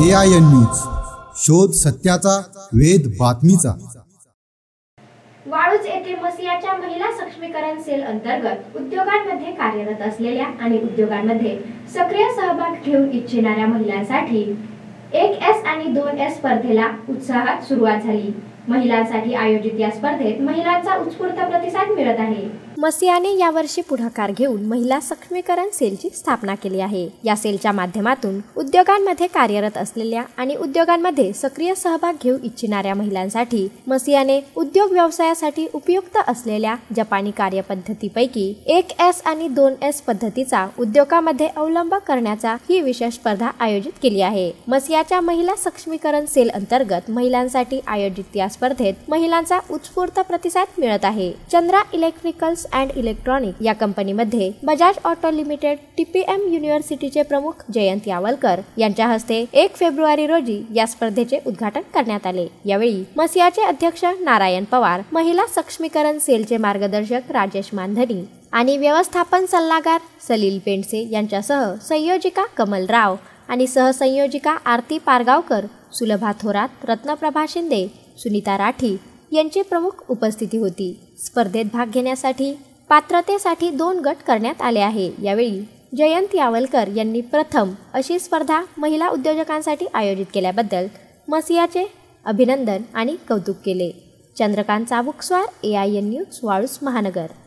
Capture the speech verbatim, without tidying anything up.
A I N news, शोध सत्याचा, वेध बातमीचा। वाळूज येथे मसियाच्या महिला सक्षमीकरण सेल अंतर्गत उद्योगांमध्ये कार्यरत असलेल्या आणि उद्योगांमध्ये सक्रिय सहभाग घेऊ इच्छिणाऱ्या महिलांसाठी एक एस आणि दोन एस स्पर्धेला उत्साहात सुरुवात झाली। महिलांसाठी आयोजित या स्पर्धेत महिलांचा उत्स्फूर्त प्रतिसाद मिळत आहे। मसियाने यावर्षी पुढाकार घेऊन महिला सक्षमीकरण सेलची स्थापना केली आहे। या सेलच्या माध्यमातून उद्योगांमध्ये कार्यरत असलेल्या आणि उद्योगांमध्ये सक्रिय सहभाग घेऊ इच्छिणाऱ्या महिलांसाठी मसियाने उद्योग व्यवसायासाठी उपयुक्त असलेल्या जपानी कार्यपद्धतीपैकी एक एस आणि दोन एस पद्धतीचा उद्योगामध्ये अवलंब करण्याचा ही विशेष स्पर्धा आयोजित केली आहे। मसियाच्या महिला सक्षमीकरण सेल अंतर्गत महिलांसाठी आयोजित या स्पर्धेत महिलांचा उत्स्फूर्त प्रतिसाद मिळत आहे। चंद्रा इलेक्ट्रिकल्स अँड इलेक्ट्रॉनिक या कंपनीमध्ये बजाज ऑटो लिमिटेड टीपीएम युनिव्हर्सिटीचे प्रमुख जयंत यावलकर यांच्या हस्ते एक फेब्रुवारी रोजी या स्पर्धेचे उद्घाटन करण्यात आले। यावेळी मसियाचे अध्यक्ष नारायण पवार, महिला सक्षमीकरण सेलचे मार्गदर्शक राजेश मानधनी आणि व्यवस्थापन सल्लागार सलील पेंडसे यांच्यासह संयोजिका कमल राव आणि सहसंयोजिका आरती पारगावकर, सुलभा थोरात, रत्नप्रभा शिंदे, सुनीता राठी यांची प्रमुख उपस्थिती होती। स्पर्धेत भाग घेण्यासाठी पात्रतेसाठी दोन गट करण्यात आले आहे। यावेळी जयंत यावलकर यांनी प्रथम अशी स्पर्धा महिला उद्योजकांसाठी आयोजित केल्याबद्दल मसियाचे अभिनंदन आणि कौतुक केले। Chandrakant Chabukswar, A I N news, Waluj महानगर।